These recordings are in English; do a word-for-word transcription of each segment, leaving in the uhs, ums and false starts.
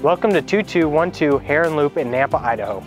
Welcome to two two one two Herron Loop in Nampa, Idaho.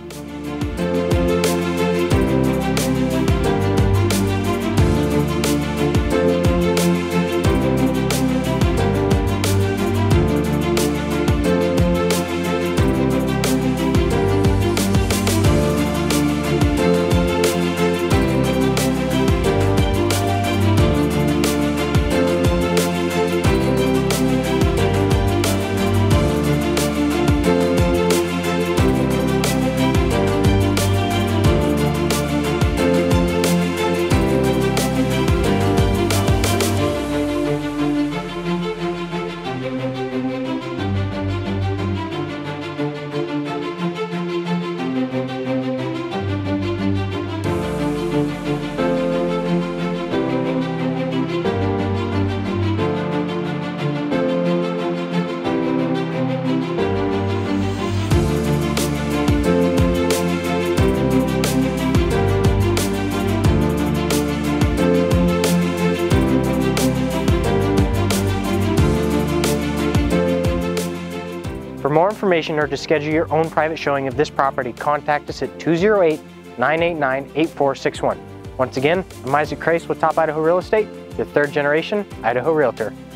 For more information or to schedule your own private showing of this property, contact us at two oh eight, nine eight nine, eight four six one. Once again, I'm Isaac Kreis with Top Idaho Real Estate, your third generation Idaho Realtor.